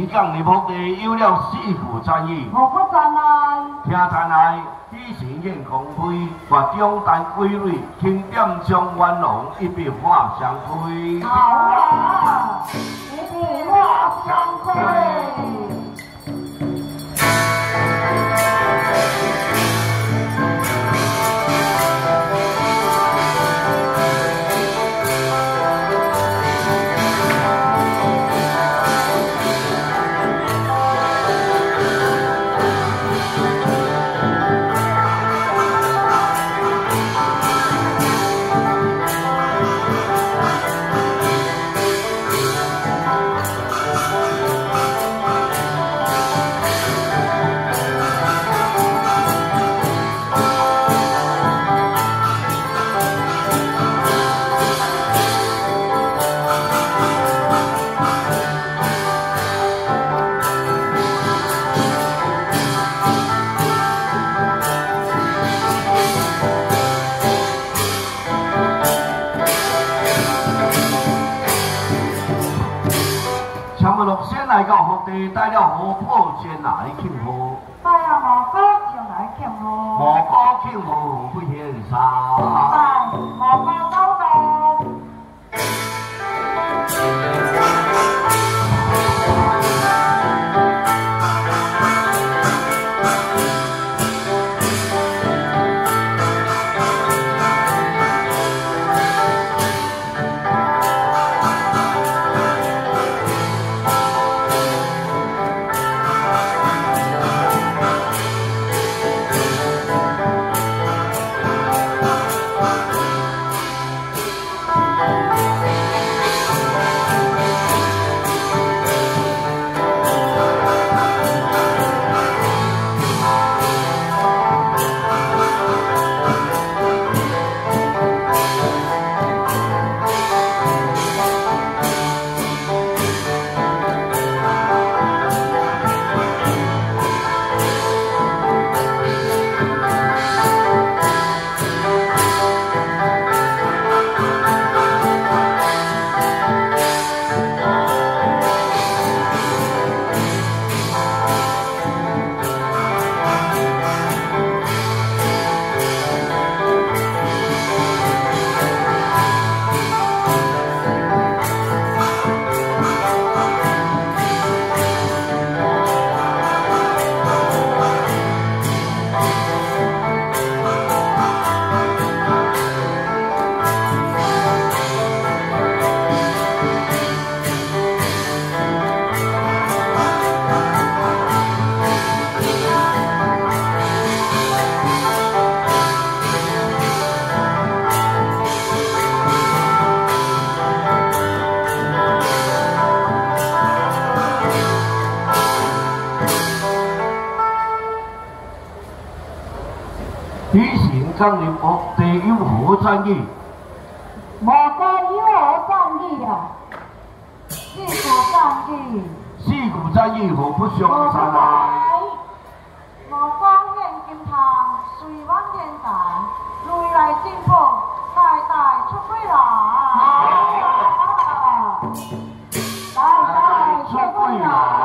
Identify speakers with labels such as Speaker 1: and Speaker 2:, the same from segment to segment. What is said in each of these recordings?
Speaker 1: 港入福地有了4副战役，
Speaker 2: 5个战来，
Speaker 1: 听谈来举行宴公会，或中单归类，轻点将元龙一笔画相亏。
Speaker 2: 好啊，一笔画相亏。
Speaker 1: 来到福地，带了河破前来庆贺，
Speaker 2: 带了蘑菇前来庆贺，
Speaker 1: 蘑菇庆贺不嫌少，
Speaker 2: 带蘑菇走动。
Speaker 1: 今年福地有何战役？
Speaker 2: 蘑菇有何战役啊？4股战役。
Speaker 1: 4股战役何不详谈来？
Speaker 2: 蘑菇献金汤，随阮天台，雷来进步，代代出归来。代代出归来。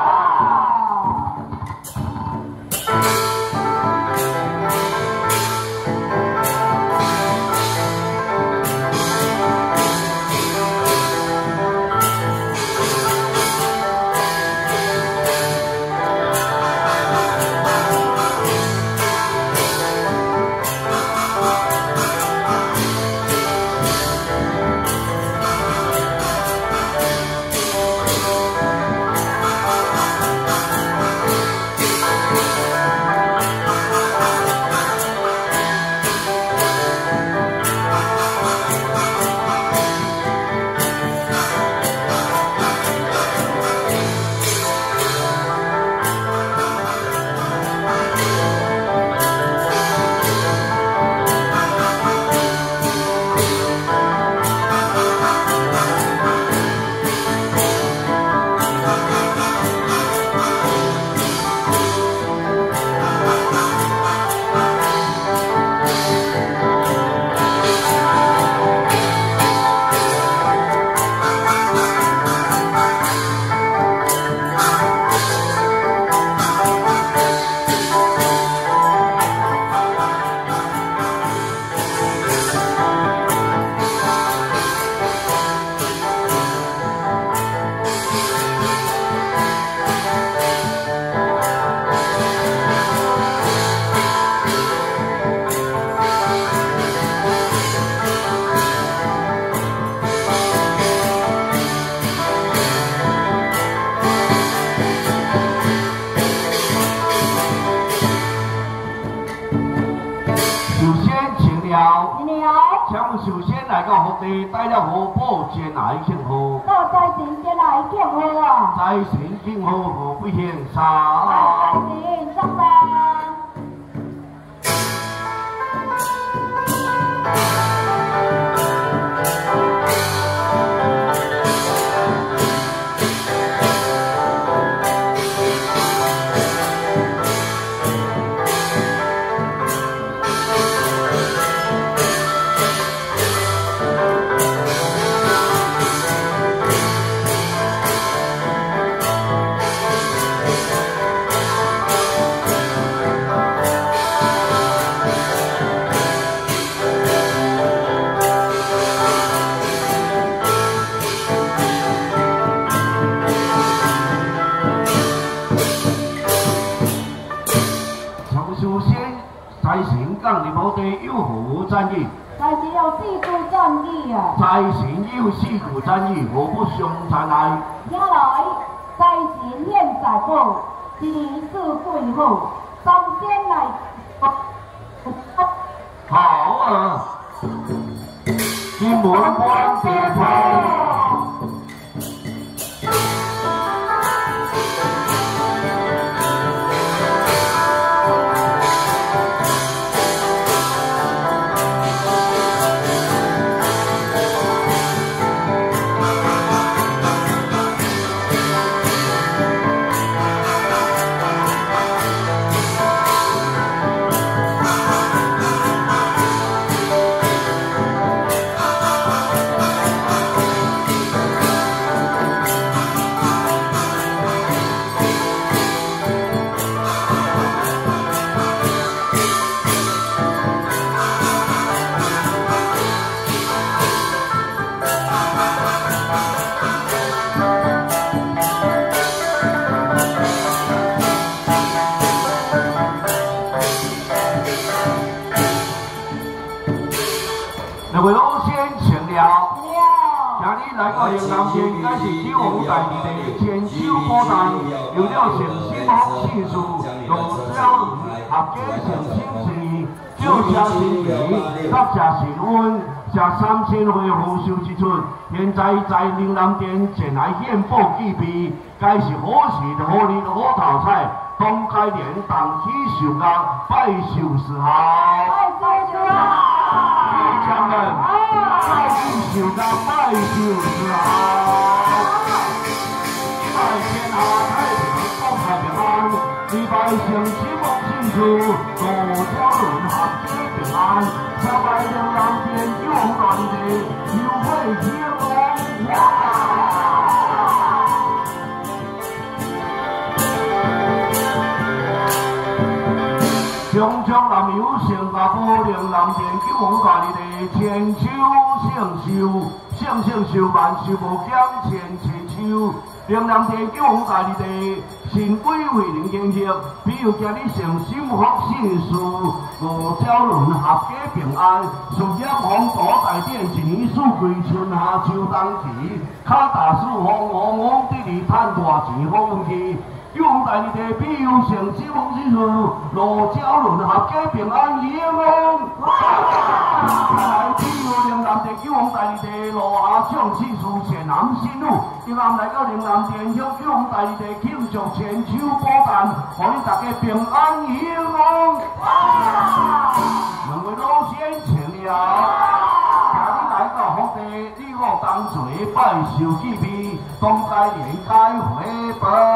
Speaker 1: 福地带了福报前来庆贺，
Speaker 2: 到财神前来庆贺啊！
Speaker 1: 财神庆贺福不现
Speaker 2: 财神上山。
Speaker 1: 财神降临土地有何赞意？
Speaker 2: 财神有四句赞语啊！
Speaker 1: 财神有四句赞语，何不相传来？
Speaker 2: 听来，财神现在宝，一年四季好，三仙来。
Speaker 1: 好啊！金门关地方。两位老先请了，今日来到云南县，该是九王大帝的千手宝诞，有了诚心和信数，用小轮合计诚心事，就车新奇，各车新温，这3000回丰收之春，现在在岭南店前来献宝祭备，该是好时好日好头彩，东开年当起寿家，拜寿时好。家人，拜寿家拜寿时好，拜天下太平，国泰平安，礼拜诚心望信主，路交轮合皆平安，朝拜岭南店九王大帝，优惠天龙中中南有新加坡岭南店九王大帝的千秋圣寿，圣圣寿万寿无疆，千千秋。岭南店九王大帝的新规为人建设，比如今日诚心福信数，五交轮合家平安，事业宏大大展，一年四季春夏秋冬季，卡大事风风风得里赚大钱好运气。九王大帝的比如诚心福信数，五交轮合家平安喜旺。来比如岭南店九王大帝的路下上次数前南新路，今晚来到岭南店向九王大帝的庆祝千秋宝诞，互你大家平安喜旺。两位老先请了，今日来到福地，你我同齐拜寿祭备，东开年开回报。